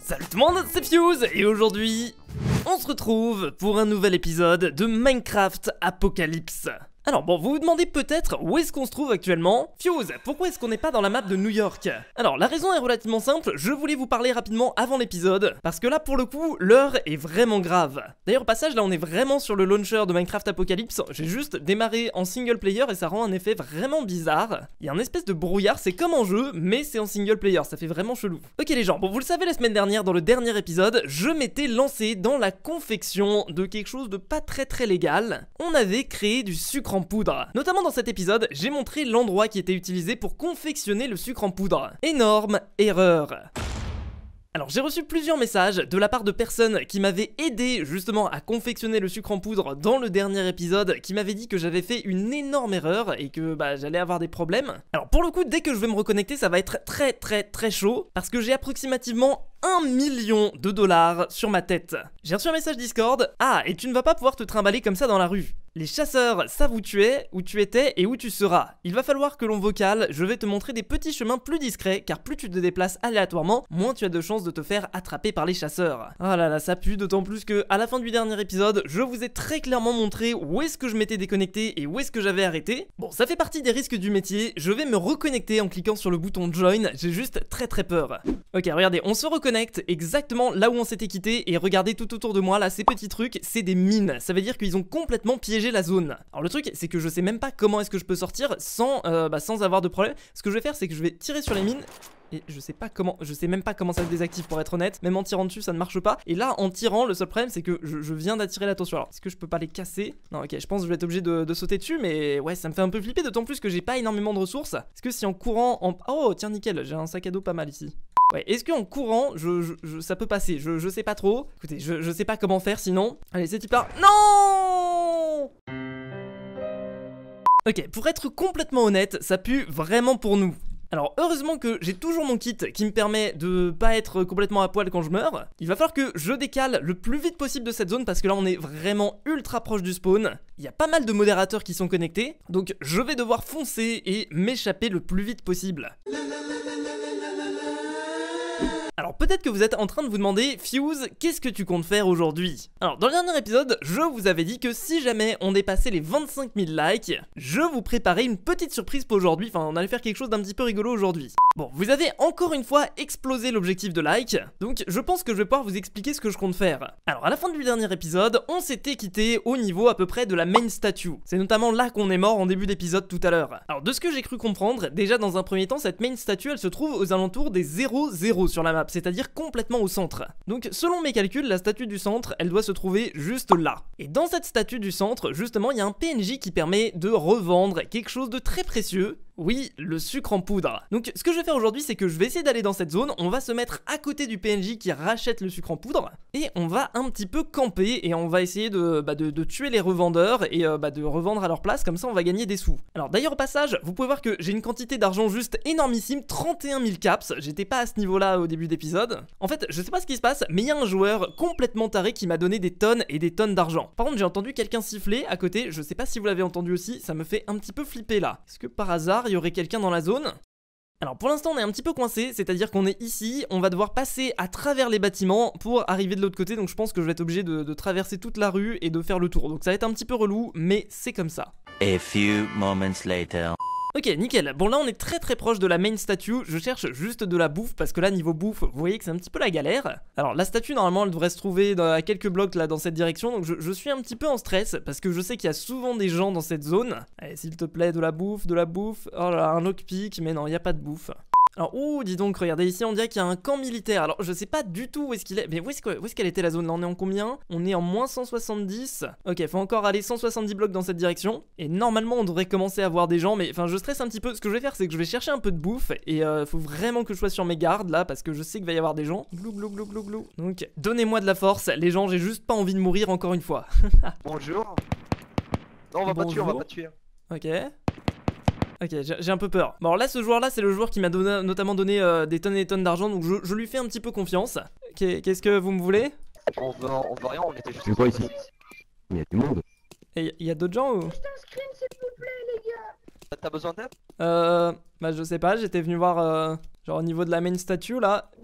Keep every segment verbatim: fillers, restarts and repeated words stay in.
Salut tout le monde, c'est Fuse et aujourd'hui, on se retrouve pour un nouvel épisode de Minecraft Apocalypse. Alors bon, vous vous demandez peut-être où est-ce qu'on se trouve actuellement. Fuse, pourquoi est-ce qu'on n'est pas dans la map de New York? Alors la raison est relativement simple, je voulais vous parler rapidement avant l'épisode, parce que là pour le coup, l'heure est vraiment grave. D'ailleurs au passage, là on est vraiment sur le launcher de Minecraft Apocalypse, j'ai juste démarré en single player et ça rend un effet vraiment bizarre. Il y a un espèce de brouillard, c'est comme en jeu, mais c'est en single player, ça fait vraiment chelou. Ok les gens, bon vous le savez la semaine dernière dans le dernier épisode, je m'étais lancé dans la confection de quelque chose de pas très très légal. On avait créé du sucre en poudre. Notamment dans cet épisode, j'ai montré l'endroit qui était utilisé pour confectionner le sucre en poudre. Énorme erreur. Alors j'ai reçu plusieurs messages de la part de personnes qui m'avaient aidé justement à confectionner le sucre en poudre dans le dernier épisode, qui m'avaient dit que j'avais fait une énorme erreur et que bah j'allais avoir des problèmes. Alors pour le coup, dès que je vais me reconnecter, ça va être très très très chaud parce que j'ai approximativement un million de dollars sur ma tête. J'ai reçu un message Discord. Ah, et tu ne vas pas pouvoir te trimballer comme ça dans la rue. Les chasseurs savent où tu es, où tu étais et où tu seras. Il va falloir que l'on vocale, je vais te montrer des petits chemins plus discrets, car plus tu te déplaces aléatoirement, moins tu as de chances de te faire attraper par les chasseurs. Oh là là, ça pue, d'autant plus que à la fin du dernier épisode, je vous ai très clairement montré où est-ce que je m'étais déconnecté et où est-ce que j'avais arrêté. Bon, ça fait partie des risques du métier, je vais me reconnecter en cliquant sur le bouton Join, j'ai juste très très peur. Ok, regardez, on se reconnecte exactement là où on s'était quitté et regardez tout autour de moi, là, ces petits trucs, c'est des mines. Ça veut dire qu'ils ont complètement piégé la zone. Alors le truc, c'est que je sais même pas comment est-ce que je peux sortir sans, euh, bah, sans avoir de problème. Ce que je vais faire, c'est que je vais tirer sur les mines. Et je sais pas comment, je sais même pas comment ça se désactive pour être honnête. Même en tirant dessus ça ne marche pas. Et là en tirant, le seul problème c'est que je, je viens d'attirer l'attention. Alors est-ce que je peux pas les casser? Non, ok, je pense que je vais être obligé de, de sauter dessus. Mais ouais, ça me fait un peu flipper, d'autant plus que j'ai pas énormément de ressources. Est-ce que si en courant en... Oh tiens nickel, j'ai un sac à dos pas mal ici. Ouais, est-ce qu'en courant, je, je, je, ça peut passer? je, je sais pas trop. Écoutez, je, je sais pas comment faire sinon. Allez, c'est type là. Non! Ok, pour être complètement honnête, ça pue vraiment pour nous. Alors heureusement que j'ai toujours mon kit qui me permet de pas être complètement à poil quand je meurs. Il va falloir que je décale le plus vite possible de cette zone parce que là on est vraiment ultra proche du spawn. Il y a pas mal de modérateurs qui sont connectés, donc je vais devoir foncer et m'échapper le plus vite possible. Alors peut-être que vous êtes en train de vous demander, Fuse, qu'est-ce que tu comptes faire aujourd'hui? Alors dans le dernier épisode, je vous avais dit que si jamais on dépassait les vingt-cinq mille likes, je vous préparais une petite surprise pour aujourd'hui, enfin on allait faire quelque chose d'un petit peu rigolo aujourd'hui. Bon, vous avez encore une fois explosé l'objectif de like, donc je pense que je vais pouvoir vous expliquer ce que je compte faire. Alors à la fin du dernier épisode, on s'était quitté au niveau à peu près de la main statue. C'est notamment là qu'on est mort en début d'épisode tout à l'heure. Alors de ce que j'ai cru comprendre, déjà dans un premier temps, cette main statue elle se trouve aux alentours des zéro zéro sur la map, c'est-à-dire complètement au centre. Donc selon mes calculs, la statue du centre, elle doit se trouver juste là. Et dans cette statue du centre, justement, il y a un P N J qui permet de revendre quelque chose de très précieux. Oui, le sucre en poudre. Donc ce que je vais faire aujourd'hui, c'est que je vais essayer d'aller dans cette zone, on va se mettre à côté du P N J qui rachète le sucre en poudre, et on va un petit peu camper, et on va essayer de, bah, de, de tuer les revendeurs, et euh, bah, de revendre à leur place, comme ça on va gagner des sous. Alors d'ailleurs au passage, vous pouvez voir que j'ai une quantité d'argent juste énormissime, trente et un mille caps, j'étais pas à ce niveau-là au début d'épisode. En fait, je sais pas ce qui se passe, mais il y a un joueur complètement taré qui m'a donné des tonnes et des tonnes d'argent. Par contre, j'ai entendu quelqu'un siffler à côté, je sais pas si vous l'avez entendu aussi, ça me fait un petit peu flipper là. Est-ce que par hasard, il y aurait quelqu'un dans la zone? Alors pour l'instant on est un petit peu coincé, c'est-à-dire qu'on est ici, on va devoir passer à travers les bâtiments pour arriver de l'autre côté, donc je pense que je vais être obligé de, de traverser toute la rue et de faire le tour. Donc ça va être un petit peu relou, mais c'est comme ça. A few moments later. Ok, nickel. Bon là on est très très proche de la main statue, je cherche juste de la bouffe parce que là niveau bouffe, vous voyez que c'est un petit peu la galère. Alors la statue normalement elle devrait se trouver dans, à quelques blocs là dans cette direction, donc je, je suis un petit peu en stress parce que je sais qu'il y a souvent des gens dans cette zone. Allez s'il te plaît, de la bouffe, de la bouffe. Oh là là, un lockpick, mais non, il n'y a pas de bouffe. Alors, ouh, dis donc, regardez ici, on dirait qu'il y a un camp militaire. Alors, je sais pas du tout où est-ce qu'il est. Mais où est-ce que, où est-ce qu'elle était la zone là? On est en combien? On est en moins cent soixante-dix. Ok, faut encore aller cent soixante-dix blocs dans cette direction. Et normalement, on devrait commencer à voir des gens. Mais enfin, je stresse un petit peu. Ce que je vais faire, c'est que je vais chercher un peu de bouffe. Et euh, faut vraiment que je sois sur mes gardes là. Parce que je sais qu'il va y avoir des gens. Glou, glou, glou, glou, glou. Donc, donnez-moi de la force. Les gens, j'ai juste pas envie de mourir encore une fois. Bonjour. Non, on va pas tuer, on va pas tuer. Ok. Ok, j'ai un peu peur. Bon alors là ce joueur là c'est le joueur qui m'a notamment donné euh, des tonnes et des tonnes d'argent, donc je, je lui fais un petit peu confiance. Qu'est-ce que vous me voulez? On veut, on veut rien, on était juste... C'est quoi ici? Il y a du monde. Et il y a d'autres gens ou? Juste un screen s'il vous plaît les gars. T'as besoin d'aide? Euh... Bah je sais pas, j'étais venu voir euh, genre au niveau de la main statue là.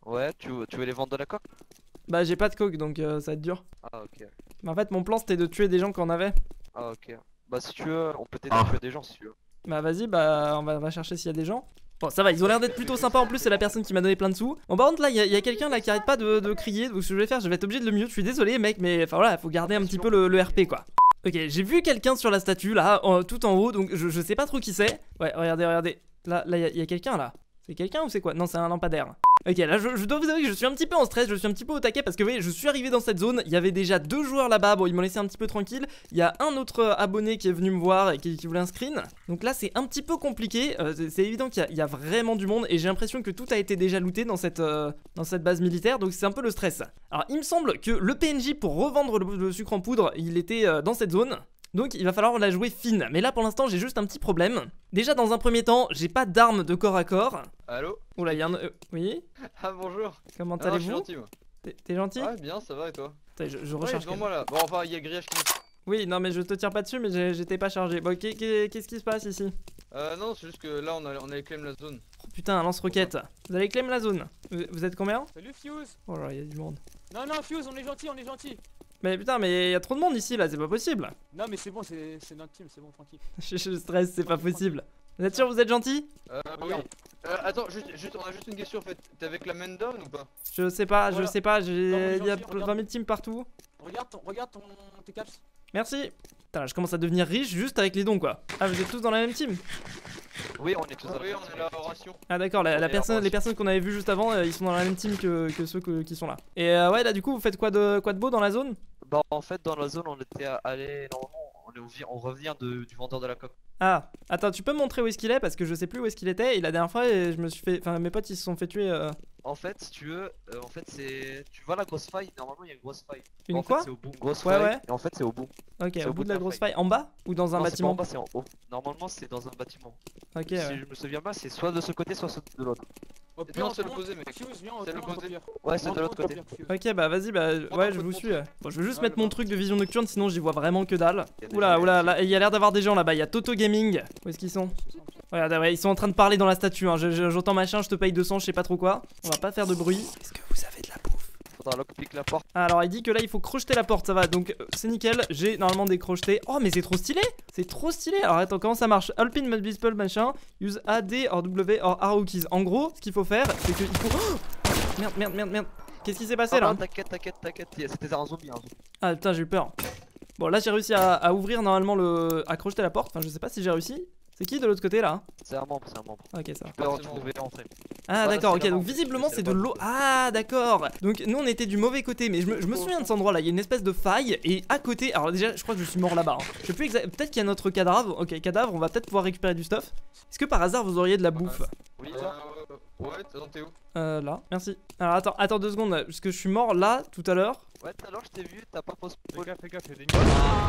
Ouais, tu, tu veux les vendre de la coque? Bah j'ai pas de coke donc euh, ça va être dur. Ah ok. Mais en fait mon plan c'était de tuer des gens qu'on avait. Ah ok. Bah si tu veux, on peut t'aider Ah. à tuer des gens si tu veux. Bah vas-y, bah on va, on va chercher s'il y a des gens. Bon ça va, ils ont l'air d'être plutôt sympas en plus, c'est la personne qui m'a donné plein de sous. Bon par contre là, il y a, y a quelqu'un là qui arrête pas de, de crier, donc ce que je vais faire, je vais être obligé de le mute. Je suis désolé mec, mais enfin voilà, faut garder un petit peu le, le R P quoi. Ok, j'ai vu quelqu'un sur la statue là, en- tout en haut, donc je, je sais pas trop qui c'est. Ouais, regardez, regardez. Là, là, il y, y a quelqu'un là. C'est quelqu'un ou c'est quoi? Non, c'est un lampadaire. Ok, là je, je dois vous avouer que je suis un petit peu en stress, je suis un petit peu au taquet parce que vous voyez, je suis arrivé dans cette zone, il y avait déjà deux joueurs là-bas, bon ils m'ont laissé un petit peu tranquille. Il y a un autre euh, abonné qui est venu me voir et qui, qui voulait un screen. Donc là c'est un petit peu compliqué, euh, c'est- c'est évident qu'il y, y a vraiment du monde et j'ai l'impression que tout a été déjà looté dans cette, euh, dans cette base militaire, donc c'est un peu le stress. Alors il me semble que le P N J pour revendre le, le sucre en poudre, il était euh, dans cette zone. Donc il va falloir la jouer fine, mais là pour l'instant j'ai juste un petit problème. Déjà dans un premier temps, j'ai pas d'arme de corps à corps. Allô? Oula, il y a un... euh, oui. Ah bonjour. Comment Ah non, je suis allez-vous? gentil moi. T'es t'es gentil? Ouais bien ça va et toi? Attends, je, je Ouais recharge. devant moi là. Bon enfin il y a le grillage qui... Oui, non mais je te tire pas dessus, mais j'ai- j'étais pas chargé. Bon, qu'est- qu'est- qu'est-ce qui se passe ici? Euh non c'est juste que là on a, on a claim la zone. Oh putain, un lance-roquette. Vous allez claim la zone. Vous, vous êtes combien? Salut Fuse. Oh là, il y a du monde. Non non Fuse, on est gentil, on est gentil. Mais putain, mais il y a trop de monde ici là, c'est pas possible. Non mais c'est bon, c'est c'est notre team, c'est bon, tranquille. Je, je stresse, c'est pas possible. Vous êtes sûr vous êtes gentil? Euh oui. Euh, attends juste, juste, on a juste une question en fait. T'es avec la main down ou pas? Je sais pas, je Voilà. sais pas, Non, j'ai- mais il y a gentil, regarde. vingt mille teams partout. Regarde ton, regarde ton, tes caps. Merci. Putain, là, je commence à devenir riche juste avec les dons quoi. Ah, vous êtes tous dans la même team? Oui, on est tous Ah dans oui la on est là en ration. Ah d'accord, la, la Et personne, alors, les personnes qu'on avait vues juste avant, euh, ils sont dans la même team que, que ceux que- qui sont là. Et euh, ouais, là du coup, vous faites quoi de, quoi de beau dans la zone? Bah en fait dans la zone on était allé normalement on, est au vi- on revient de, du vendeur de la coque. Ah, attends, tu peux me montrer où est-ce qu'il est parce que je sais plus où est-ce qu'il était et la dernière fois je me suis fait, enfin mes potes ils se sont fait tuer. euh, En fait si tu veux, euh, en fait c'est... Tu vois la grosse faille? Normalement il y a une grosse faille. Une en fait, quoi? c'est au bout. Grosse Ouais, faille. ouais. Et en fait c'est au bout. Ok, C'est au bout de la grosse faille, en bas ou dans un Non, c'est pas en bâtiment? bas, c'est en haut. Normalement c'est dans un bâtiment. Ok, Si ouais. je me souviens pas c'est soit de ce côté soit de l'autre. Au Et non c'est l'opposé mec. Fuse, viens, C'est viens, l'opposé. on va pire. Ouais c'est de Viens, l'autre on va côté. pire, Fuse. Ok, bah vas-y, bah Prends ouais, ton je faut vous te suis. Bon, je veux juste Ouais, mettre bah. mon truc de vision nocturne, sinon j'y vois vraiment que dalle. Il y a des Oula, gens oula, ici. là, il y a l'air d'avoir des gens là-bas. Il y a Toto Gaming. Où est-ce qu'ils sont? Regarde, ouais, ils sont en train de parler dans la statue. Hein. Je- je- J'entends machin, je te paye deux cents, je sais pas trop quoi. On va pas faire de bruit. Est-ce que vous avez de la bouffe? Faudra lockpick la porte. Ah, alors il dit que là il faut crocheter la porte, ça va, donc euh, c'est nickel, j'ai normalement décrocheté. Oh mais c'est trop stylé, c'est trop stylé. Alors attends, comment ça marche? All pin must be spell machin, use A D or W or arrow keys. En gros, ce qu'il faut faire, c'est qu'il faut... Oh merde, merde, merde, merde. Qu'est-ce qui s'est passé Ah là? non, t'inquiète, t'inquiète, t'inquiète, c'était un zombie, un zombie. Ah putain, j'ai eu peur. Bon là j'ai réussi à, à ouvrir normalement le... à crocheter la porte, enfin je sais pas si j'ai réussi. C'est qui de l'autre côté là? C'est un membre, c'est un membre. Ok, ça va. Tu peux, tu pouvais rentrer. Ah Voilà, d'accord, c'est ok, la donc mort. visiblement C'est c'est la de mort. l'eau. Ah d'accord. Donc nous on était du mauvais côté, mais je me, je me souviens de cet endroit là, il y a une espèce de faille et à côté, alors déjà je crois que je suis mort là-bas. Hein. Je sais plus exact, peut-être qu'il y a notre cadavre. Ok, cadavre, on va peut-être pouvoir récupérer du stuff. Est-ce que par hasard vous auriez de la bouffe? Oui Euh, toi? Ouais attends t'es où? Euh là, merci. Alors attends, attends deux secondes, parce que je suis mort là tout à l'heure. Ouais, tout à l'heure je t'ai vu, t'as pas posé. Fais gaffe, fais gaffe, y'a des mines.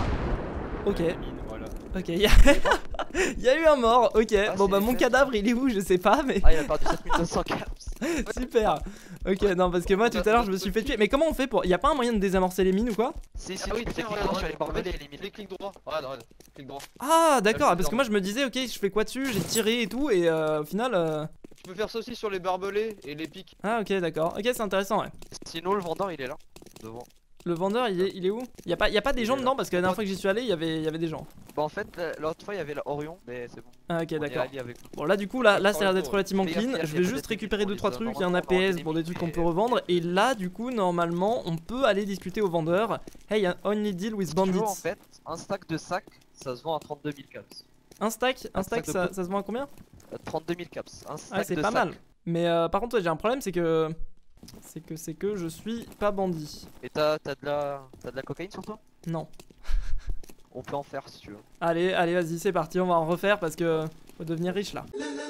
Ok, Des mines, voilà. ok, il y, a... il y a eu un mort, ok. Ah, Bon c'est bah les mon fesses. cadavre il est où, je sais pas, mais Ah, il a perdu sept mille deux cents caps. super. Ok, non parce que moi tout à l'heure je me suis fait tuer. Mais comment on fait pour... Y a pas un moyen de désamorcer les mines ou quoi? Si, si, Ah oui, tu fais tiens, clic regarde, droit sur les regarde, barbelés et les mines. Clic, clic droit. Regarde, regarde. Clic droit. Ah d'accord, Ah, parce que moi je me disais ok je fais quoi dessus, j'ai tiré et tout et euh, au final... euh, Tu peux faire ça aussi sur les barbelés et les pics. Ah ok d'accord, ok c'est intéressant ouais. Sinon, le vendeur il est là, devant. Le vendeur il est, il est où? Y a pas, y a pas des Il gens est là. dedans parce que la dernière fois que j'y suis allé il y avait, y avait des gens. Bah, en fait, la- l'autre fois il y avait la Orion, mais c'est bon. Ah ok On est d'accord. alliés avec nous. Bon là du coup là, là ça a l'air d'être Fais relativement gaffe, clean. fais gaffe, Je y a vais pas juste des récupérer techniques deux pour trois les trucs, il y a un normalement, A P S des pour des trucs qu'on limites, peut mais- revendre. Et là du coup normalement on peut aller discuter au vendeur. Hey only deal with Si tu veux, bandits. en fait, un stack de sacs, ça se vend à trente-deux mille caps. Un stack, un un stack stack de ça, pot. ça se vend à combien? Euh, trente-deux mille caps. Un stack Ah c'est de pas sacs. mal. Mais euh, par contre ouais, j'ai un problème c'est que... C'est que c'est que je suis pas bandit. Et t'as t'as de la t'as de la cocaïne sur toi? Non. On peut en faire si tu veux. Allez, allez vas-y c'est parti, on va en refaire parce que... Faut devenir riche là.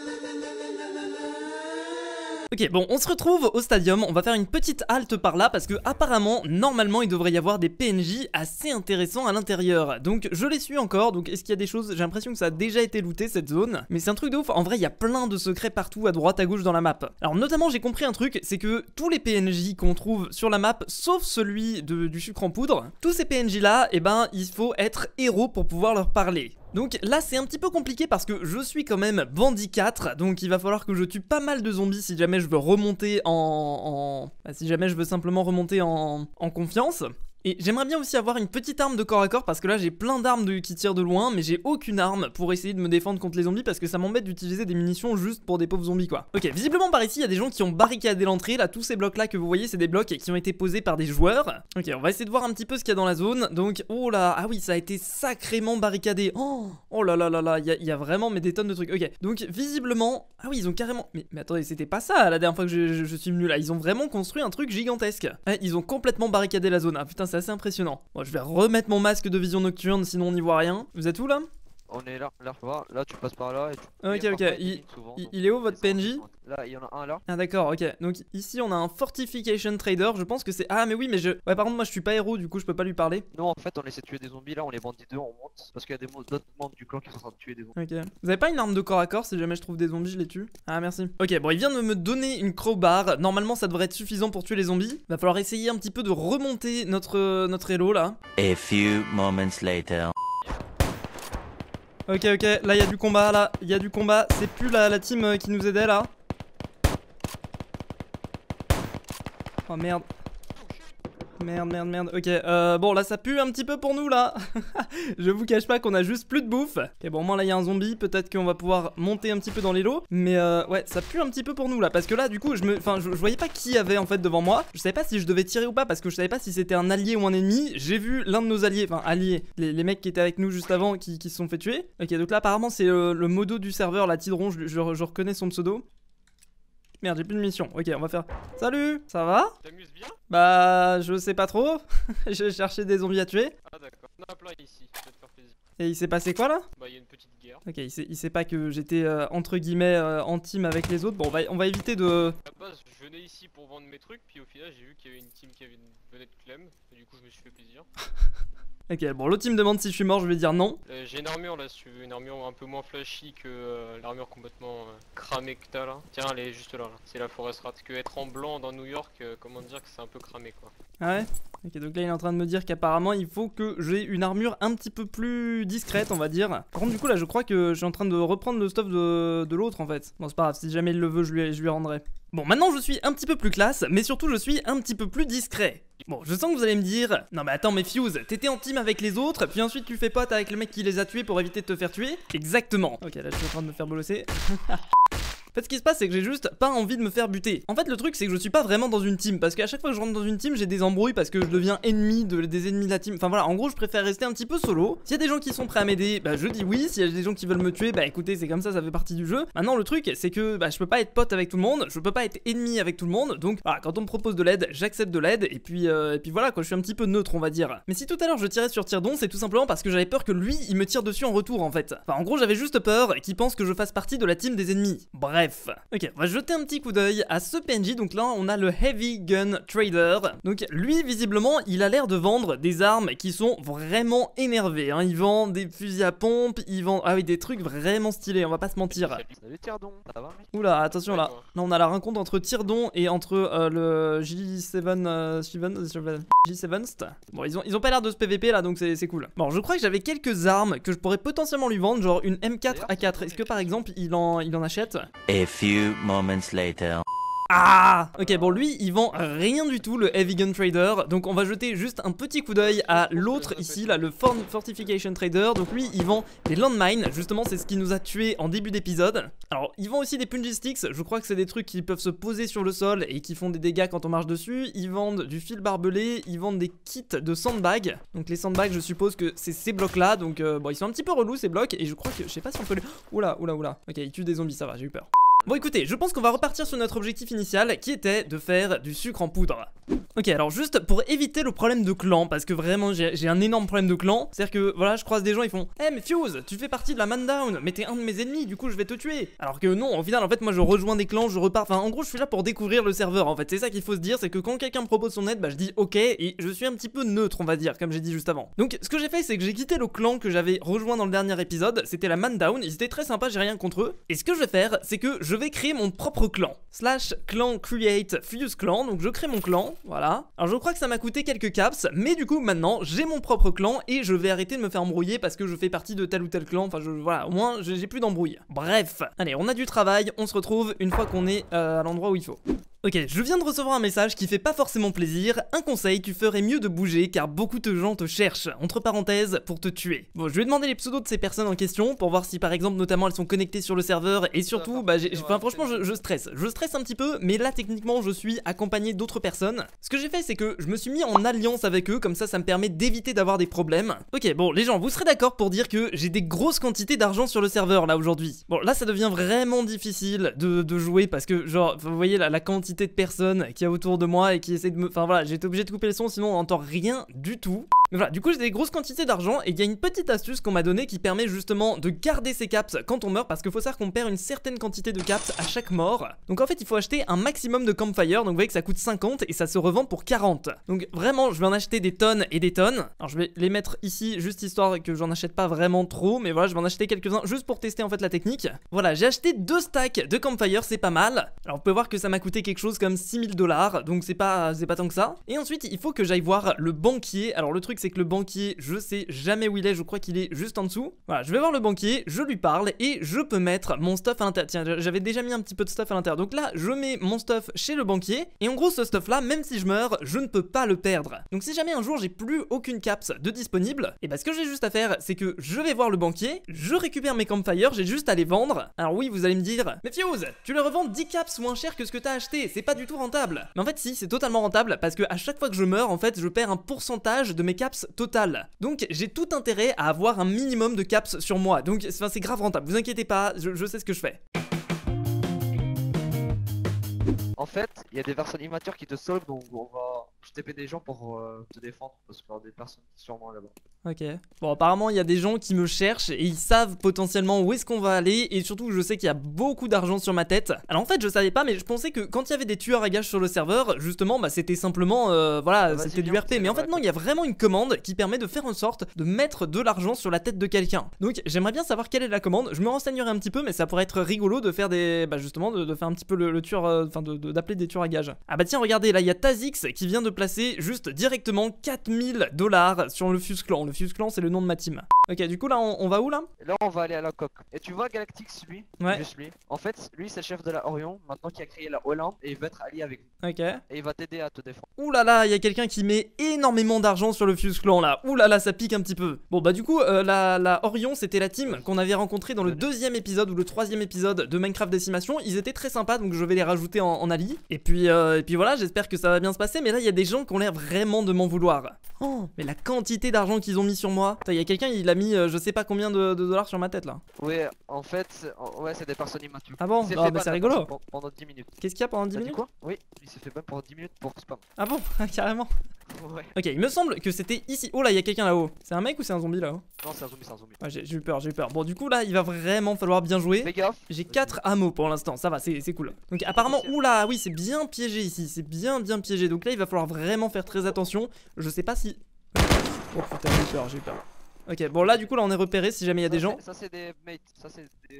Ok, bon, on se retrouve au stadium, on va faire une petite halte par là parce que apparemment, normalement, il devrait y avoir des P N J assez intéressants à l'intérieur. Donc, je les suis encore, donc est-ce qu'il y a des choses... J'ai l'impression que ça a déjà été looté, cette zone. Mais c'est un truc de ouf, en vrai, il y a plein de secrets partout, à droite, à gauche dans la map. Alors, notamment, j'ai compris un truc, c'est que tous les P N J qu'on trouve sur la map, sauf celui de, du sucre en poudre, tous ces P N J là, eh ben, il faut être héros pour pouvoir leur parler. Donc là c'est un petit peu compliqué parce que je suis quand même bandit quatre, donc il va falloir que je tue pas mal de zombies si jamais je veux remonter en... en... Bah, si jamais je veux simplement remonter en, en confiance. Et j'aimerais bien aussi avoir une petite arme de corps à corps parce que là j'ai plein d'armes de... qui tirent de loin, mais j'ai aucune arme pour essayer de me défendre contre les zombies parce que ça m'embête d'utiliser des munitions juste pour des pauvres zombies quoi. Ok, visiblement par ici il y a des gens qui ont barricadé l'entrée. Là tous ces blocs là que vous voyez c'est des blocs qui ont été posés par des joueurs. Ok, on va essayer de voir un petit peu ce qu'il y a dans la zone. Donc oh là, ah oui ça a été sacrément barricadé. Oh, oh là là là là, il y, y a vraiment mais des tonnes de trucs. Ok, donc visiblement, ah oui ils ont carrément, mais, mais attendez c'était pas ça la dernière fois que je, je, je suis venu là. Ils ont vraiment construit un truc gigantesque. Ouais, ils ont complètement barricadé la zone. Ah putain c'est assez impressionnant. Bon, je vais remettre mon masque de vision nocturne, sinon on n'y voit rien. Vous êtes où là? On est là, là, faut voir. Là, tu passes par là et tu. Ok, il y a ok. parfois Il, des lignes souvent, il, donc il est où votre les P N J? zombies sont- Là, il y en a un là. Ah d'accord, ok. Donc ici on a un Fortification Trader, je pense que c'est... Ah mais oui mais je... Ouais par contre moi je suis pas héros du coup je peux pas lui parler. Non, en fait, on essaie de tuer des zombies là, on les bandit deux, on monte. Parce qu'il y a des mo- d'autres membres du clan qui sont en train de tuer des zombies. Ok. Vous avez pas une arme de corps à corps si jamais je trouve des zombies je les tue? Ah merci. Ok bon il vient de me donner une crowbar, normalement ça devrait être suffisant pour tuer les zombies. Va falloir essayer un petit peu de remonter notre, notre elo là. A few moments later. Ok ok, là il y a du combat là, il y a du combat, c'est plus la, la team euh, qui nous aidait là. Oh merde. Merde, merde, merde. Ok, euh, bon là ça pue un petit peu pour nous là. Je vous cache pas qu'on a juste plus de bouffe. Ok, bon, au moins là il y a un zombie. Peut-être qu'on va pouvoir monter un petit peu dans les lots. Mais euh, ouais, ça pue un petit peu pour nous là. Parce que là, du coup, je me. Enfin, je, je voyais pas qui y avait en fait devant moi. Je savais pas si je devais tirer ou pas. Parce que je savais pas si c'était un allié ou un ennemi. J'ai vu l'un de nos alliés. Enfin, alliés. Les, les mecs qui étaient avec nous juste avant qui, qui se sont fait tuer. Ok, donc là apparemment c'est le, le modo du serveur, la Tidron. Je, je, je reconnais son pseudo. Merde, j'ai plus de mission. Ok, on va faire. Salut, ça va? T'amuses bien? Bah, je sais pas trop. Je cherchais des zombies à tuer. Ah d'accord. On a plein ici, ça va te faire plaisir. Et il s'est passé quoi là? Bah y'a une petite guerre. Ok, il sait, il sait pas que j'étais euh, entre guillemets euh, en team avec les autres. Bon, on va, on va éviter de. À la base, je venais ici pour vendre mes trucs, puis au final j'ai vu qu'il y avait une team qui avait venait de Clem, et du coup je me suis fait plaisir. Ok, bon, l'autre team me demande si je suis mort, je vais dire non. Euh, j'ai une armure là, si tu veux, une armure un peu moins flashy que euh, l'armure complètement euh, cramée que t'as là. Tiens, elle est juste là, là. C'est la Forest Rat. Que être en blanc dans New York, euh, comment dire que c'est un peu cramé quoi. Ah ouais? Ok, donc là il est en train de me dire qu'apparemment il faut que j'ai une armure un petit peu plus discrète, on va dire. Par contre, du coup, là je crois que je suis en train de reprendre le stuff de, de l'autre en fait. Bon, c'est pas grave, si jamais il le veut, je lui, je lui rendrai. Bon, maintenant je suis un petit peu plus classe, mais surtout je suis un petit peu plus discret. Bon, je sens que vous allez me dire, non mais attends mais Fuse, t'étais en team avec les autres, puis ensuite tu fais pote avec le mec qui les a tués pour éviter de te faire tuer. Exactement. Ok, là je suis en train de me faire bolosser. En fait, ce qui se passe, c'est que j'ai juste pas envie de me faire buter. En fait, le truc, c'est que je suis pas vraiment dans une team. Parce qu'à chaque fois que je rentre dans une team, j'ai des embrouilles parce que je deviens ennemi de, des ennemis de la team. Enfin voilà, en gros, je préfère rester un petit peu solo. S'il y a des gens qui sont prêts à m'aider, bah je dis oui. S'il y a des gens qui veulent me tuer, bah écoutez, c'est comme ça, ça fait partie du jeu. Maintenant, le truc, c'est que bah, je peux pas être pote avec tout le monde. Je peux pas être ennemi avec tout le monde. Donc voilà, quand on me propose de l'aide, j'accepte de l'aide. Et puis, euh, et puis voilà, quoi, je suis un petit peu neutre, on va dire. Mais si tout à l'heure je tirais sur Tirdon, c'est tout simplement parce que j'avais peur que lui, il me tire dessus en retour en fait. Enfin, en gros, j'avais juste peur qu'il pense que je fasse partie de la team des ennemis. Bref. Ok, on va jeter un petit coup d'œil à ce P N J. Donc là on a le Heavy Gun Trader. Donc lui visiblement il a l'air de vendre des armes qui sont vraiment énervées hein. Il vend des fusils à pompe, il vend ah oui des trucs vraiment stylés, on va pas se mentir. Salut Tirdon, ça va mec? Oula attention Ouais, là. toi. Là on a la rencontre entre Tirdon et entre euh, le J sept euh, Steven, J sept. Bon ils ont, ils ont pas l'air de se P V P là donc c'est cool. Bon je crois que j'avais quelques armes que je pourrais potentiellement lui vendre, genre une M quatre A quatre. Est-ce que par exemple il en, il en achète? A few moments later. Ah ok bon lui il vend rien du tout le Heavy Gun Trader. Donc on va jeter juste un petit coup d'œil à l'autre ici là, le Fortification Trader. Donc lui il vend des landmines. Justement c'est ce qui nous a tué en début d'épisode. Alors il vend aussi des punji sticks. Je crois que c'est des trucs qui peuvent se poser sur le sol et qui font des dégâts quand on marche dessus. Ils vendent du fil barbelé. Ils vendent des kits de sandbags. Donc les sandbags je suppose que c'est ces blocs là. Donc euh, bon ils sont un petit peu relous ces blocs. Et je crois que je sais pas si on peut les... Oula oula oula. Ok ils tuent des zombies, ça va, j'ai eu peur. Bon écoutez, je pense qu'on va repartir sur notre objectif initial qui était de faire du sucre en poudre. Ok alors juste pour éviter le problème de clan, parce que vraiment j'ai un énorme problème de clan. C'est à dire que voilà je croise des gens ils font hey, mais Fuse tu fais partie de la man down, mais t'es un de mes ennemis du coup je vais te tuer. Alors que non au final en fait moi je rejoins des clans, je repars. Enfin en gros je suis là pour découvrir le serveur en fait. C'est ça qu'il faut se dire, c'est que quand quelqu'un me propose son aide bah je dis ok. Et je suis un petit peu neutre on va dire comme j'ai dit juste avant. Donc ce que j'ai fait c'est que j'ai quitté le clan que j'avais rejoint dans le dernier épisode. C'était la man down, ils étaient très sympas, j'ai rien contre eux. Et ce que je vais faire c'est que je je vais créer mon propre clan. Slash clan create fuse clan, donc je crée mon clan, voilà. Alors je crois que ça m'a coûté quelques caps, mais du coup maintenant j'ai mon propre clan et je vais arrêter de me faire embrouiller parce que je fais partie de tel ou tel clan, enfin je, voilà, au moins j'ai plus d'embrouille. Bref, allez, on a du travail, on se retrouve une fois qu'on est euh, à l'endroit où il faut. Ok, je viens de recevoir un message qui fait pas forcément plaisir. Un conseil, tu ferais mieux de bouger car beaucoup de gens te cherchent, entre parenthèses, pour te tuer. Bon, je vais demander les pseudos de ces personnes en question pour voir si par exemple notamment elles sont connectées sur le serveur et surtout, bah j'ai, enfin franchement je, je stresse. Je stresse un petit peu, mais là techniquement je suis accompagné d'autres personnes. Ce que j'ai fait c'est que je me suis mis en alliance avec eux, comme ça ça me permet d'éviter d'avoir des problèmes. Ok, bon les gens, vous serez d'accord pour dire que j'ai des grosses quantités d'argent sur le serveur là aujourd'hui. Bon là ça devient vraiment difficile de, de jouer parce que genre, vous voyez la, la quantité de personnes qu'il y a autour de moi et qui essaient de me... Enfin voilà, j'ai été obligé de couper le son sinon on n'entend rien du tout. Mais voilà, du coup j'ai des grosses quantités d'argent et il y a une petite astuce qu'on m'a donnée qui permet justement de garder ses caps quand on meurt parce qu'il faut savoir qu'on perd une certaine quantité de caps à chaque mort. Donc en fait il faut acheter un maximum de campfire, donc vous voyez que ça coûte cinquante et ça se revend pour quarante. Donc vraiment je vais en acheter des tonnes et des tonnes. Alors je vais les mettre ici juste histoire que j'en achète pas vraiment trop, mais voilà je vais en acheter quelques-uns juste pour tester en fait la technique. Voilà, j'ai acheté deux stacks de campfire, c'est pas mal. Alors vous pouvez voir que ça m'a coûté quelque chose comme six mille dollars, donc c'est pas, c'est pas tant que ça. Et ensuite il faut que j'aille voir le banquier. Alors le truc c'est que le banquier, je sais jamais où il est, je crois qu'il est juste en dessous. Voilà, je vais voir le banquier, je lui parle et je peux mettre mon stuff à l'intérieur. Tiens, j'avais déjà mis un petit peu de stuff à l'intérieur. Donc là, je mets mon stuff chez le banquier et en gros ce stuff là, même si je meurs, je ne peux pas le perdre. Donc si jamais un jour j'ai plus aucune caps de disponible, et bah ce que j'ai juste à faire, c'est que je vais voir le banquier, je récupère mes campfires, j'ai juste à les vendre. Alors oui, vous allez me dire, mais Fuse, tu le revends dix caps moins cher que ce que t'as acheté, c'est pas du tout rentable. Mais en fait si, c'est totalement rentable parce que à chaque fois que je meurs, en fait, je perds un pourcentage de mes caps total. Donc j'ai tout intérêt à avoir un minimum de caps sur moi. Donc enfin, c'est grave rentable, vous inquiétez pas, je, je sais ce que je fais. En fait, il y a des personnes immatures qui te sauvent, donc on va je T P des gens pour euh, te défendre parce qu'il y a des personnes sûrement là-bas. Ok. Bon, apparemment, il y a des gens qui me cherchent et ils savent potentiellement où est-ce qu'on va aller. Et surtout, je sais qu'il y a beaucoup d'argent sur ma tête. Alors, en fait, je savais pas, mais je pensais que quand il y avait des tueurs à gages sur le serveur, justement, bah c'était simplement, euh, voilà, bah, c'était du R P. Mais en fait, non, il y a vraiment une commande qui permet de faire en sorte de mettre de l'argent sur la tête de quelqu'un. Donc, j'aimerais bien savoir quelle est la commande. Je me renseignerai un petit peu, mais ça pourrait être rigolo de faire des, bah justement, de, de faire un petit peu le, le tueur, enfin, euh, de, de, d'appeler des tueurs à gages. Ah bah tiens, regardez, là, il y a Tazix qui vient de placer juste directement quatre mille dollars sur le Fuse Clan. Le Fuse Clan, c'est le nom de ma team. Ok, du coup là on, on va où là? Là on va aller à la coque. Et tu vois Galactix lui, ouais. Juste lui. En fait lui c'est le chef de la Orion, maintenant qui a créé la Hollande et il va être allié avec nous. Ok. Et il va t'aider à te défendre. Ouh là là, il y a quelqu'un qui met énormément d'argent sur le Fuse Clan là. Ouh là là, ça pique un petit peu. Bon bah du coup euh, la, la Orion c'était la team qu'on avait rencontrée dans le deuxième épisode ou le troisième épisode de Minecraft Décimation. Ils étaient très sympas donc je vais les rajouter en, en ally. Et puis, euh, et puis voilà, j'espère que ça va bien se passer. Mais là il y a des gens qui ont l'air vraiment de m'en vouloir. Oh, mais la quantité d'argent qu'ils ont mis sur moi. Il y a quelqu'un, il a mis euh, je sais pas combien de, de dollars sur ma tête là. Ouais, en fait, ouais, c'est des personnes immatures. Ah bon? Ah bah c'est rigolo. Pendant dix minutes. Qu'est-ce qu'il y a pendant dix minutes? Quoi? Oui, il s'est fait ban pendant dix minutes pour spam. Ah bon? Carrément. Ouais. Ok, il me semble que c'était ici. Oh là, il y a quelqu'un là-haut. C'est un mec ou c'est un zombie là-haut? Non, c'est un zombie, c'est un zombie. Ouais, j'ai eu peur, j'ai eu peur. Bon, du coup là, il va vraiment falloir bien jouer. Fais gaffe. J'ai quatre hameaux pour l'instant, ça va, c'est cool. Donc apparemment, oula, oui, c'est bien piégé ici. C'est bien, bien piégé. Donc là, il va falloir vraiment faire très attention. Je sais pas si... Oh putain, j'ai eu peur, j'ai eu peur. Ok, bon là du coup là on est repéré si jamais il y a des gens. Ça c'est des mates, ça c'est des...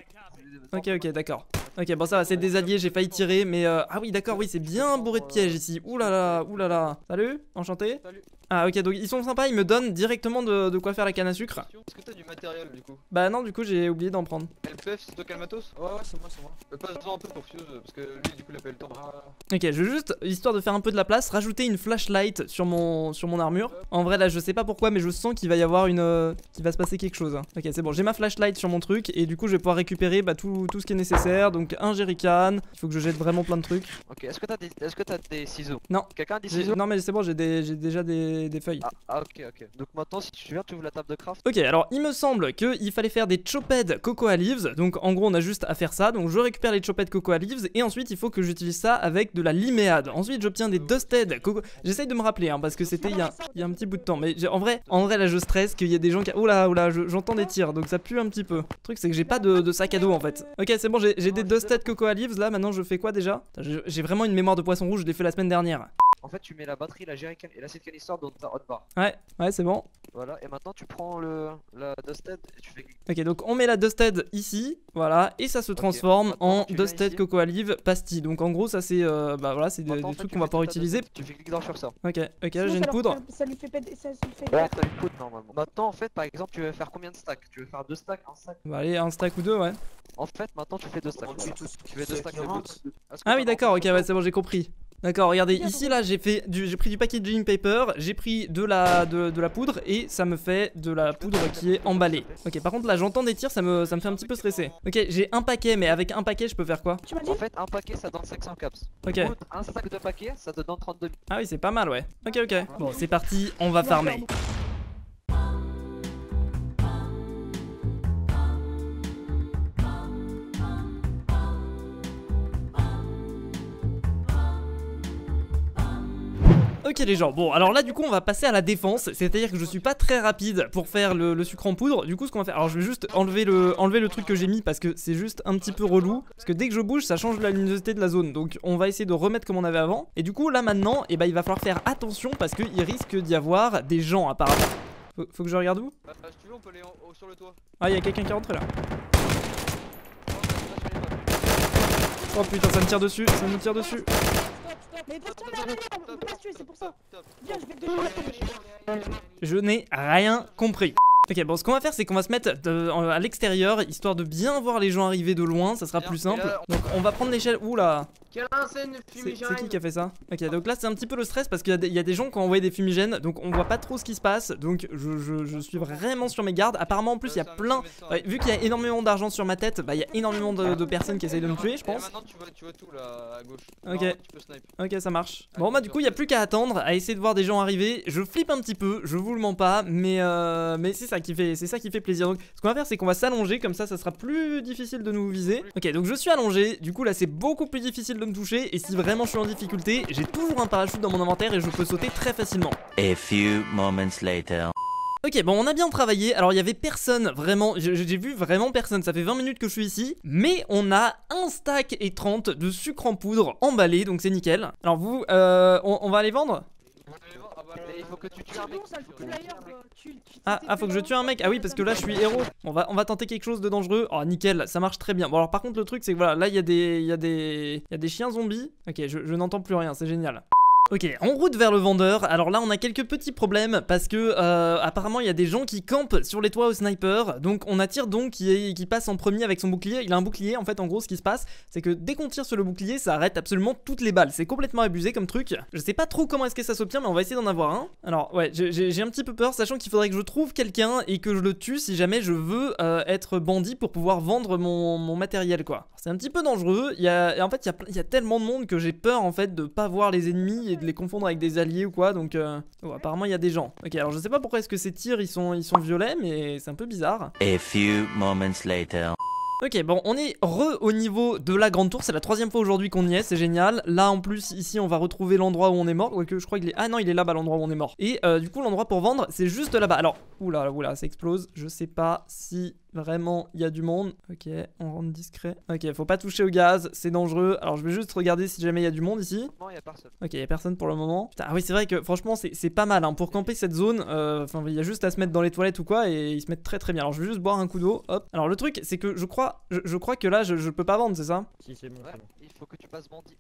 Ok ok d'accord. Ok bon ça va, c'est des alliés, j'ai failli tirer mais euh... ah oui d'accord, oui c'est bien bourré de pièges ici. Oulala, oulala. Salut, enchanté. Salut. Ah ok, donc ils sont sympas, ils me donnent directement de, de quoi faire la canne à sucre. Est-ce que t'as du matériel du coup? Bah non, du coup j'ai oublié d'en prendre. L P F c'est toi qui as le matos? Ouais ouais c'est moi c'est moi. Euh, Passe-en un peu pour Fuse parce que lui du coup il a pas eu le temps. Ah, Ok, je veux juste, histoire de faire un peu de la place, rajouter une flashlight sur mon, sur mon armure. En vrai là je sais pas pourquoi mais je sens qu'il va y avoir une... Euh, qu'il va se passer quelque chose. Ok c'est bon, j'ai ma flashlight sur mon truc et du coup je vais pouvoir récupérer bah, tout, tout ce qui est nécessaire. Donc un jerrycan, il faut que je jette vraiment plein de trucs. Ok, est-ce que t'as des, est-ce que t'as des ciseaux? Non. Quelqu'un a des J'ai- ciseaux? Non mais c'est bon, j'ai des- j'ai déjà des, des feuilles. Ah, ah, ok ok. Donc maintenant si tu viens tu ouvres la table de craft. Ok, alors il me semble qu'il fallait faire des chopped cocoa leaves. Donc en gros on a juste à faire ça. Donc je récupère les chopped cocoa leaves et ensuite il faut que j'utilise ça avec de la liméade. Ensuite j'obtiens des dusted cocoa. J'essaye de me rappeler hein, parce que c'était il y a, il y a un petit bout de temps. Mais j'ai- en vrai, en vrai là je stresse qu'il y ait des gens qui... Oula oula, je- j'entends des tirs donc ça pue un petit peu. Le truc c'est que j'ai pas de, de sac à dos en fait. Ok c'est bon, j'ai j'ai des dusted cocoa leaves là. Maintenant je fais quoi déjà? J'ai j'ai vraiment une mémoire de poisson rouge, je l'ai fait la semaine dernière. En fait, tu mets la batterie, la jerrycan et l'acid canister dans ta hotbar. Ouais, ouais, c'est bon. Voilà, et maintenant tu prends le la dusted et tu fais clic. Ok, donc on met la dusted ici, voilà, et ça se transforme maintenant, en tu viens dusted ici. cocoa leaf pastille. Donc en gros, ça c'est euh, bah voilà, c'est des, Maintenant, en des fait, trucs tu qu'on va fais pouvoir toute ta utiliser. dusted, Tu fais clic droit sur ça. Ok, ok, là Sinon, j'ai ça une leur poudre. fait- Ça lui fait péter, ça lui fait Ouais, perdre. t'as une poudre normalement. Maintenant, en fait, par exemple, tu veux faire combien de stacks? Tu veux faire deux stacks, un stack? On va aller un stack ou deux, ouais. En fait, maintenant tu fais deux stacks. Voilà. Tu fais deux stacks de poudre. Est-ce que Ah t'as oui, d'accord, ok, encore ouais, c'est bon, j'ai compris. D'accord, regardez, Bien, ici bon. là j'ai fait du, j'ai pris du packaging paper, j'ai pris de la, de, de la poudre et ça me fait de la poudre qui est emballée. Ok, par contre là j'entends des tirs, ça me, ça me fait un petit peu stresser. Ok, j'ai un paquet, mais avec un paquet je peux faire quoi? Tu m'as dit En fait, un paquet ça donne cinq cents caps. Ok, Du coup, un stack de paquets ça te donne trente-deux mille. ah oui, c'est pas mal, ouais. Ok, ok. Bon, c'est parti, on va farmer. Ok les gens, bon alors là du coup on va passer à la défense, c'est à dire que je suis pas très rapide pour faire le, le sucre en poudre. Du coup ce qu'on va faire, alors je vais juste enlever le, enlever le truc que j'ai mis parce que c'est juste un petit peu relou. Parce que dès que je bouge ça change la luminosité de la zone. Donc on va essayer de remettre comme on avait avant. Et du coup là maintenant eh ben, il va falloir faire attention parce qu'il risque d'y avoir des gens apparemment. Faut, faut que je regarde où? Euh, si tu veux, on peut aller en- au- sur le toit. Ah il y a quelqu'un qui est rentré là. Non, là, sur les meubles. Oh putain ça me tire dessus, ça me tire dessus. Stop, stop. Mais parce qu'on est arrivé, on peut pas se tuer, c'est pour ça. Top. Viens, je vais te donner. Je n'ai rien compris. Ok, bon, ce qu'on va faire, c'est qu'on va se mettre de- en- à l'extérieur, histoire de bien voir les gens arriver de loin, ça sera Bien, plus et simple. là, on- Donc, on va prendre l'échelle. Oula, Quelle enseigne c'est c'est qui qui a fait ça? Ok, donc là, c'est un petit peu le stress parce qu'il y, a des- il y a des gens qui ont envoyé des fumigènes, donc on voit pas trop ce qui se passe. Donc, je, je- je suis vraiment sur mes gardes. Apparemment, en plus, il y a plein. Ouais, vu qu'il y a énormément d'argent sur ma tête, bah, il y a énormément de, de personnes qui essayent de me tuer, je pense. Maintenant, tu vois, tu vois tout là à gauche. Ok. Normalement, Tu peux snipe. Ok, ça marche. Bon, bah, du coup, il y a plus qu'à attendre, à essayer de voir des gens arriver. Je flippe un petit peu, je vous le mens pas, mais, euh, mais c'est ça qui fait, c'est ça qui fait plaisir. Donc, ce qu'on va faire, c'est qu'on va s'allonger, comme ça, ça sera plus difficile de nous viser. Ok, donc je suis allongé, du coup, là, c'est beaucoup plus difficile de me toucher. Et si vraiment je suis en difficulté, j'ai toujours un parachute dans mon inventaire et je peux sauter très facilement. A few moments later. Ok, bon, on a bien travaillé. Alors, il y avait personne, vraiment. je- J'ai vu vraiment personne. Ça fait vingt minutes que je suis ici. Mais on a un stack et trente de sucre en poudre emballé, donc c'est nickel. Alors, vous, euh, on, on va aller vendre? Ah bah, Et il faut que tu tues un C'est mec. bon, ça le flyer, quoi. Tu- tu- Ah, t'es ah, faut que je tue un mec. Ah oui, parce que là je suis héros. On va, on va tenter quelque chose de dangereux. Oh, nickel, ça marche très bien. Bon, alors par contre, le truc, c'est que voilà, là il y a des, il y a des, il y a des chiens zombies. Ok, je, je n'entends plus rien, c'est génial. Ok, en route vers le vendeur. Alors là, on a quelques petits problèmes parce que euh, apparemment il y a des gens qui campent sur les toits au sniper. Donc on attire donc qui, est, qui passe en premier avec son bouclier. Il a un bouclier. En fait, en gros, ce qui se passe, c'est que dès qu'on tire sur le bouclier, ça arrête absolument toutes les balles. C'est complètement abusé comme truc. Je sais pas trop comment est-ce que ça s'obtient, mais on va essayer d'en avoir un. Alors ouais, j'ai j'ai un petit peu peur, sachant qu'il faudrait que je trouve quelqu'un et que je le tue si jamais je veux euh, être bandit pour pouvoir vendre mon, mon matériel, quoi. C'est un petit peu dangereux. Il y a, et en fait, il y a, plein- il y a tellement de monde que j'ai peur en fait de pas voir les ennemis et de les confondre avec des alliés ou quoi. Donc, euh... oh, apparemment, il y a des gens. Ok, alors je sais pas pourquoi est-ce que ces tirs ils sont, ils sont violets, mais c'est un peu bizarre. A few moments later. Ok, bon, on est re au niveau de la grande tour. C'est la troisième fois aujourd'hui qu'on y est, c'est génial. Là, en plus, ici, on va retrouver l'endroit où on est mort. Que je crois qu'il est. Ah non, il est là-bas, l'endroit où on est mort. Et euh, du coup, l'endroit pour vendre, c'est juste là-bas. Alors, oula, oula, ça explose. Je sais pas si vraiment il y a du monde. Ok, on rentre discret. Ok, faut pas toucher au gaz, c'est dangereux. Alors, je vais juste regarder si jamais il y a du monde ici. Non, il y a personne. Ok, y a personne pour le moment. Putain, ah oui, c'est vrai que franchement, c'est c'est pas mal hein, pour camper cette zone. euh, Enfin, il y a juste à se mettre dans les toilettes ou quoi et ils se mettent très très bien. Alors, je vais juste boire un coup d'eau. Hop. Alors, le truc, c'est que je crois, je, je crois que là, je, je peux pas vendre, c'est ça? Si, c'est bon, Ouais, c'est bon. il faut que tu passes bandit.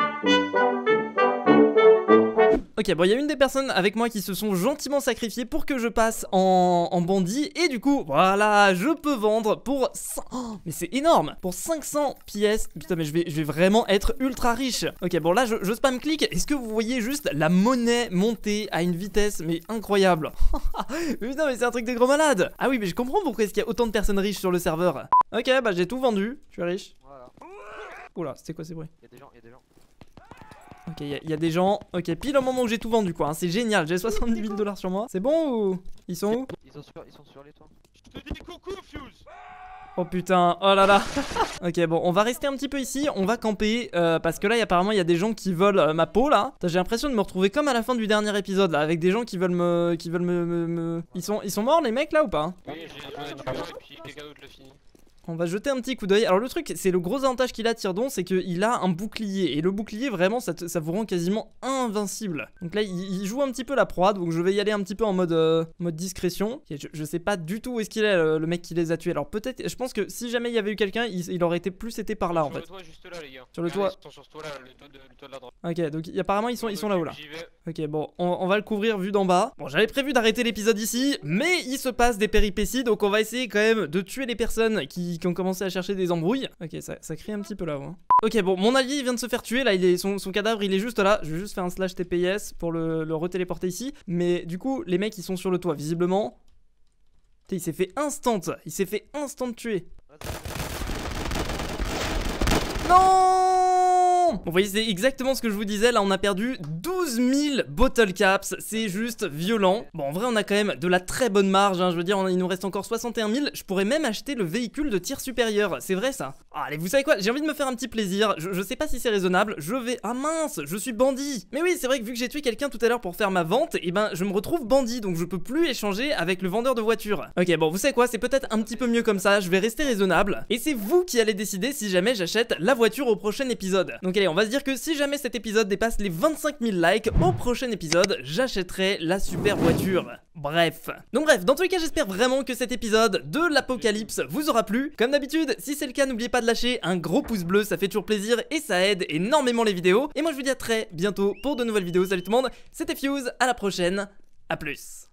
Ok, bon, il y a une des personnes avec moi qui se sont gentiment sacrifiées pour que je passe en, en bandit. Et du coup, voilà, je peux vendre pour cent... Oh, mais c'est énorme! Pour cinq cents pièces. Putain, mais je vais, je vais vraiment être ultra riche. Ok, bon, là, je, je spam clic. Est-ce que vous voyez juste la monnaie monter à une vitesse, mais incroyable? Putain, mais c'est un truc de gros malade! Ah oui, mais je comprends pourquoi est-ce qu'il y a autant de personnes riches sur le serveur. Ok, bah, j'ai tout vendu. Je suis riche. Voilà. Oula, c'était quoi ces bruits? Il y a des gens, il y a des gens. Ok, il y, y a des gens. Ok, pile au moment où j'ai tout vendu, quoi. hein, C'est génial. J'ai soixante-dix mille dollars sur moi. C'est bon ou. Ils sont où? Ils sont sur, ils sont sur les toits. Je te dis coucou, Fuse. Oh putain, oh là là. Ok, bon, on va rester un petit peu ici. On va camper. euh, parce que là, y a- apparemment, il y a des gens qui volent euh, ma peau là. Putain, j'ai l'impression de me retrouver comme à la fin du dernier épisode là. Avec des gens qui veulent me. Qui veulent me. me- me- Ils, sont, ils sont morts les mecs là ou pas? Oui, j'ai j'en ai tué un et puis quelqu'un d'autre l'a fini. On va jeter un petit coup d'œil. Alors le truc, c'est le gros avantage qu'il a Tirdon, c'est qu'il a un bouclier. Et le bouclier, vraiment, ça, te, ça vous rend quasiment invincible. Donc là, il, il joue un petit peu la proie, donc je vais y aller un petit peu en mode, euh, mode discrétion. Okay, je, je sais pas du tout où est-ce qu'il est, le, le mec qui les a tués. Alors peut-être, je pense que si jamais il y avait eu quelqu'un, il, il aurait été plus été par là en Sur fait. le toit, juste là, les gars. Sur le Regardez, toit. Ils sont sur ce toit là, le toit de, le toit de la droite. Ok, donc y- apparemment ils sont, ils sont là-haut là. J'y vais. Ok, bon, on, on va le couvrir vu d'en bas. Bon, j'avais prévu d'arrêter l'épisode ici, mais il se passe des péripéties, donc on va essayer quand même de tuer les personnes qui, qui ont commencé à chercher des embrouilles. Ok, ça, ça crie un petit peu là-haut. Hein. Ok, bon, mon allié il vient de se faire tuer, là, il est, son, son cadavre il est juste là. Je vais juste faire un slash T P S pour le, le retéléporter ici. Mais du coup, les mecs ils sont sur le toit, visiblement. Putain, il s'est fait instant, il s'est fait instant tuer. Non! Bon, vous voyez, c'est exactement ce que je vous disais. Là, on a perdu douze mille bottle caps. C'est juste violent. Bon, en vrai, on a quand même de la très bonne marge. Hein. Je veux dire, on a, il nous reste encore soixante et un mille. Je pourrais même acheter le véhicule de tir supérieur. C'est vrai, ça. Ah, allez, vous savez quoi? J'ai envie de me faire un petit plaisir. Je, je sais pas si c'est raisonnable. Je vais. Ah mince, je suis bandit. Mais oui, c'est vrai que vu que j'ai tué quelqu'un tout à l'heure pour faire ma vente, et ben, je me retrouve bandit. Donc, je peux plus échanger avec le vendeur de voitures. Ok, bon, vous savez quoi? C'est peut-être un petit peu mieux comme ça. Je vais rester raisonnable. Et c'est vous qui allez décider si jamais j'achète la voiture au prochain épisode. Donc, allez, on va se dire que si jamais cet épisode dépasse les vingt-cinq mille likes, au prochain épisode, j'achèterai la super voiture. Bref. Donc bref, dans tous les cas, j'espère vraiment que cet épisode de l'Apocalypse vous aura plu. Comme d'habitude, si c'est le cas, n'oubliez pas de lâcher un gros pouce bleu, ça fait toujours plaisir et ça aide énormément les vidéos. Et moi, je vous dis à très bientôt pour de nouvelles vidéos. Salut tout le monde, c'était Fuse, à la prochaine, à plus.